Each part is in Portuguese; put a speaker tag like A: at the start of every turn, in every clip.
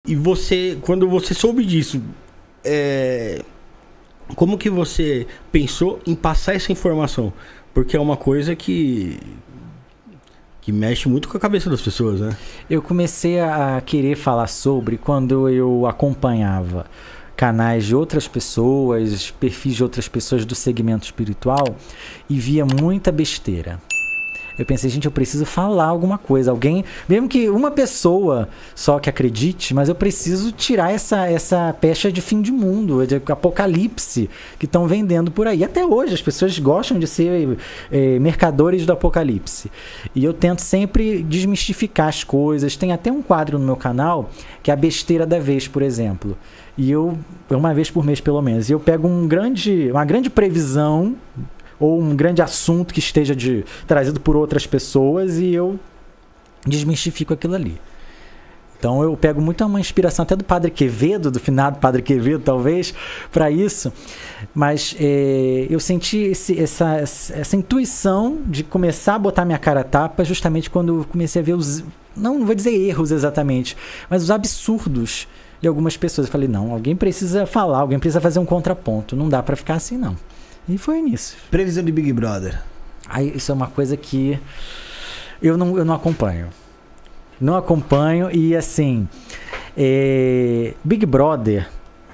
A: E você, quando você soube disso, como que você pensou em passar essa informação? Porque é uma coisa que mexe muito com a cabeça das pessoas, né?
B: Eu comecei a querer falar sobre quando eu acompanhava canais de outras pessoas, perfis de outras pessoas do segmento espiritual e via muita besteira. Eu pensei, gente, eu preciso falar alguma coisa. Alguém, mesmo que uma pessoa só que acredite, mas eu preciso tirar essa pecha de fim de mundo, de apocalipse que estão vendendo por aí. Até hoje as pessoas gostam de ser mercadores do apocalipse. E eu tento sempre desmistificar as coisas. Tem até um quadro no meu canal que é a besteira da vez, por exemplo. E uma vez por mês pelo menos, e eu pego uma grande previsão ou um grande assunto que esteja trazido por outras pessoas e eu desmistifico aquilo ali. Então eu pego muito uma inspiração até do Padre Quevedo, do finado Padre Quevedo, talvez, para isso. Mas eu senti essa intuição de começar a botar minha cara a tapa justamente quando eu comecei a ver não vou dizer erros exatamente, mas os absurdos de algumas pessoas. Eu falei, não, alguém precisa falar, alguém precisa fazer um contraponto. Não dá para ficar assim, não. E foi nisso.
C: Previsão de Big Brother.
B: Aí, isso é uma coisa que eu não acompanho. Não acompanho e assim, Big Brother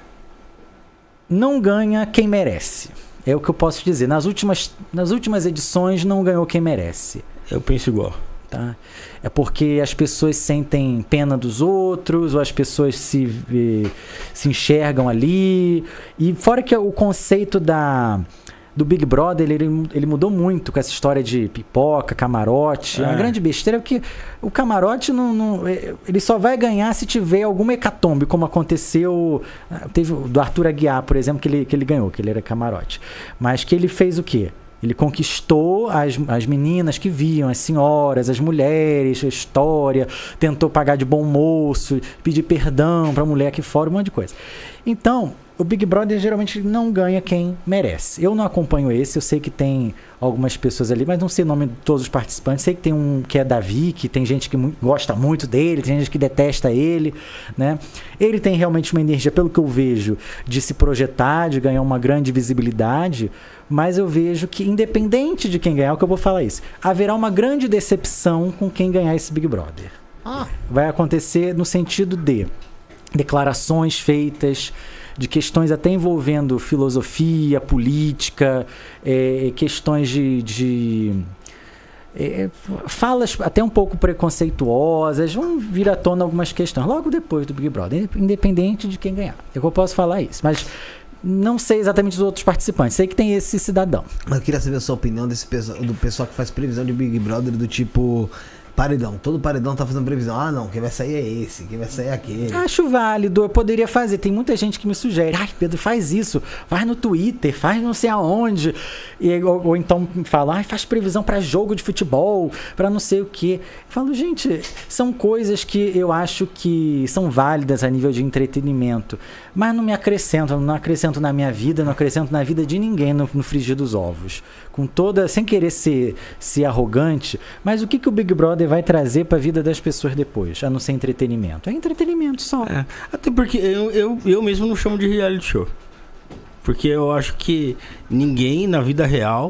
B: não ganha quem merece. É o que eu posso dizer. Nas últimas edições não ganhou quem merece.
A: Eu penso igual.
B: Tá? É porque as pessoas sentem pena dos outros, ou as pessoas se enxergam ali. E fora que o conceito do Big Brother, ele mudou muito com essa história de pipoca, camarote. É uma grande besteira, porque o camarote ele só vai ganhar se tiver alguma hecatombe, como aconteceu. Teve o do Arthur Aguiar, por exemplo, que ele ganhou, que ele era camarote. Mas que ele fez o quê? Ele conquistou as meninas que viam, as senhoras, as mulheres, a história, tentou pagar de bom moço, pedir perdão para a mulher aqui fora, um monte de coisa. Então, o Big Brother geralmente não ganha quem merece. Eu não acompanho esse, eu sei que tem algumas pessoas ali, mas não sei o nome de todos os participantes. Sei que tem um que é Davi, que tem gente que gosta muito dele, tem gente que detesta ele, né? Ele tem realmente uma energia, pelo que eu vejo, de se projetar, de ganhar uma grande visibilidade, mas eu vejo que, independente de quem ganhar, o que eu vou falar é isso, haverá uma grande decepção com quem ganhar esse Big Brother. Vai acontecer no sentido de declarações feitas, de questões até envolvendo filosofia, política, questões de falas até um pouco preconceituosas, vão vir à tona algumas questões, logo depois do Big Brother, independente de quem ganhar. Eu posso falar isso, mas não sei exatamente os outros participantes, sei que tem esse cidadão.
C: Mas eu queria saber a sua opinião do pessoal que faz previsão de Big Brother, do tipo... paredão, todo paredão tá fazendo previsão. Ah, não, quem vai sair é esse, quem vai sair é aquele.
B: Acho válido, eu poderia fazer. Tem muita gente que me sugere. Ai, Pedro, faz isso, faz no Twitter, faz não sei aonde. Ou então fala, faz previsão para jogo de futebol, para não sei o quê. Eu falo, gente, são coisas que eu acho que são válidas a nível de entretenimento, mas não me acrescentam, não acrescento na minha vida, não acrescento na vida de ninguém no frigir dos ovos. Sem querer ser arrogante, mas o que o Big Brother vai trazer para a vida das pessoas depois, a não ser entretenimento? É entretenimento só.
A: Até porque eu mesmo não chamo de reality show. Porque eu acho que ninguém na vida real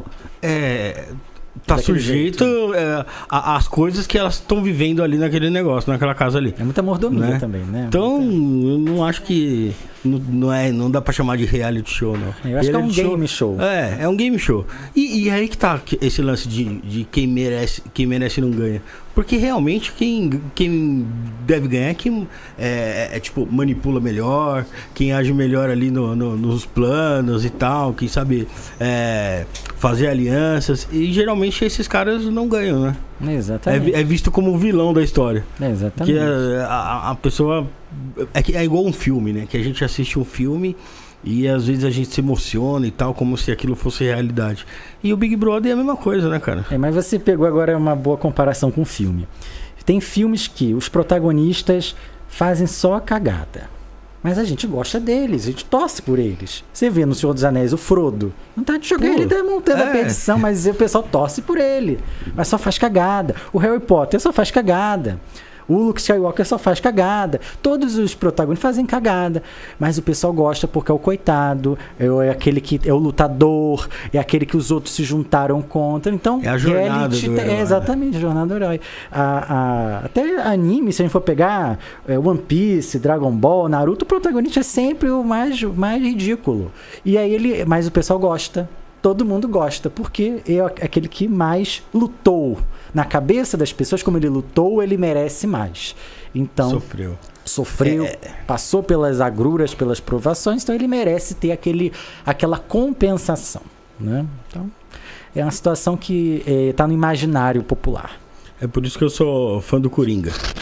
A: tá sujeito às coisas que elas estão vivendo ali naquele negócio, naquela casa ali.
B: É muita mordomia, né? Também, né?
A: Então, eu não acho que... Não dá pra chamar de reality show, não.
B: Eu acho que é um game show.
A: É um game show. E aí que tá esse lance de quem merece e não ganha. Porque realmente quem deve ganhar é quem tipo, manipula melhor, quem age melhor ali nos planos e tal, quem sabe fazer alianças. E geralmente esses caras não ganham, né?
B: Exatamente.
A: É visto como o vilão da história.
B: Exatamente.
A: Que a pessoa... É igual um filme, né? Que a gente assiste um filme e às vezes a gente se emociona e tal, como se aquilo fosse realidade. E o Big Brother é a mesma coisa, né, cara?
B: Mas você pegou agora uma boa comparação com o filme. Tem filmes que os protagonistas fazem só a cagada, mas a gente gosta deles, a gente torce por eles. Você vê no Senhor dos Anéis o Frodo, não tá de jogar, ele tá montando a perdição, mas o pessoal torce por ele, mas só faz cagada. O Harry Potter só faz cagada. O Luke Skywalker só faz cagada. Todos os protagonistas fazem cagada. Mas o pessoal gosta porque é o coitado, é aquele que é o lutador, é aquele que os outros se juntaram contra. Então,
A: é a jornada do herói.
B: É exatamente a jornada do herói. Até anime, se a gente for pegar One Piece, Dragon Ball, Naruto, o protagonista é sempre o mais ridículo. E aí mas o pessoal gosta. Todo mundo gosta, porque é aquele que mais lutou. Na cabeça das pessoas, como ele lutou, ele merece mais. Então, sofreu, passou pelas agruras, pelas provações, então ele merece ter aquela compensação, né? Então, é uma situação que está no imaginário popular.
A: É por isso que eu sou fã do Coringa.